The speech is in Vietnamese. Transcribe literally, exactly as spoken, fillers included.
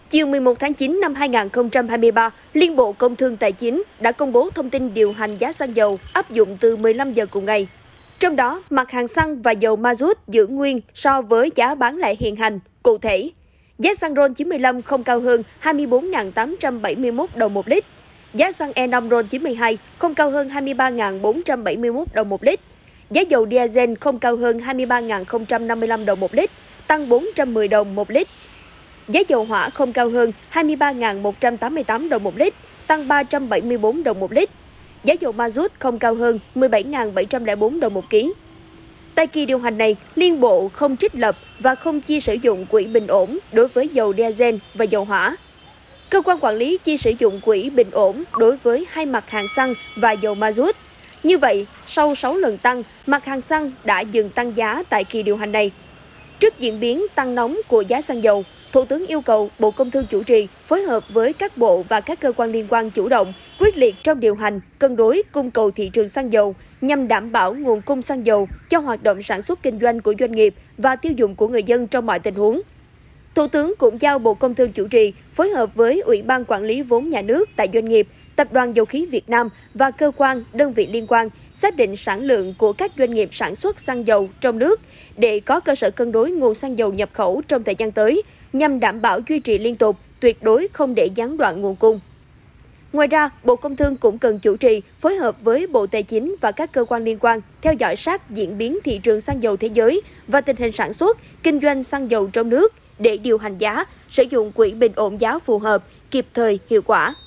Chiều mười một tháng chín năm hai nghìn không trăm hai mươi ba, Liên Bộ Công Thương Tài chính đã công bố thông tin điều hành giá xăng dầu áp dụng từ mười lăm giờ cùng ngày. Trong đó, mặt hàng xăng và dầu ma rút giữ nguyên so với giá bán lẻ hiện hành. Cụ thể, giá xăng RON chín mươi lăm không cao hơn hai mươi bốn nghìn tám trăm bảy mươi mốt đồng một lít, giá xăng E năm RON chín mươi hai không cao hơn hai mươi ba nghìn bốn trăm bảy mươi mốt đồng một lít, giá dầu diesel không cao hơn hai mươi ba nghìn không trăm năm mươi lăm đồng một lít, tăng bốn trăm mười đồng một lít. Giá dầu hỏa không cao hơn hai mươi ba nghìn một trăm tám mươi tám đồng một lít, tăng ba trăm bảy mươi tư đồng một lít. Giá dầu ma rút không cao hơn mười bảy nghìn bảy trăm lẻ bốn đồng một ký. Tại kỳ điều hành này, Liên Bộ không trích lập và không chi sử dụng quỹ bình ổn đối với dầu diesel và dầu hỏa. Cơ quan quản lý chi sử dụng quỹ bình ổn đối với hai mặt hàng xăng và dầu ma rút. Như vậy, sau sáu lần tăng, mặt hàng xăng đã dừng tăng giá tại kỳ điều hành này. Trước diễn biến tăng nóng của giá xăng dầu, Thủ tướng yêu cầu Bộ Công Thương chủ trì phối hợp với các bộ và các cơ quan liên quan chủ động, quyết liệt trong điều hành, cân đối cung cầu thị trường xăng dầu nhằm đảm bảo nguồn cung xăng dầu cho hoạt động sản xuất kinh doanh của doanh nghiệp và tiêu dùng của người dân trong mọi tình huống. Thủ tướng cũng giao Bộ Công Thương chủ trì phối hợp với Ủy ban Quản lý vốn nhà nước tại doanh nghiệp, Tập đoàn Dầu khí Việt Nam và cơ quan, đơn vị liên quan xác định sản lượng của các doanh nghiệp sản xuất xăng dầu trong nước để có cơ sở cân đối nguồn xăng dầu nhập khẩu trong thời gian tới, nhằm đảm bảo duy trì liên tục, tuyệt đối không để gián đoạn nguồn cung. Ngoài ra, Bộ Công Thương cũng cần chủ trì phối hợp với Bộ Tài chính và các cơ quan liên quan theo dõi sát diễn biến thị trường xăng dầu thế giới và tình hình sản xuất, kinh doanh xăng dầu trong nước để điều hành giá, sử dụng quỹ bình ổn giá phù hợp, kịp thời, hiệu quả.